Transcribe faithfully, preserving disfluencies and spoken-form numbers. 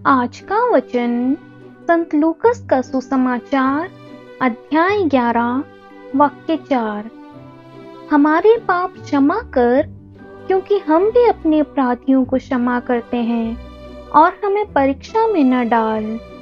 आज का वचन संत लूकस का सुसमाचार अध्याय ग्यारह वाक्य चार। हमारे पाप क्षमा कर, क्योंकि हम भी अपने अपराधियों को क्षमा करते हैं, और हमें परीक्षा में न डाल,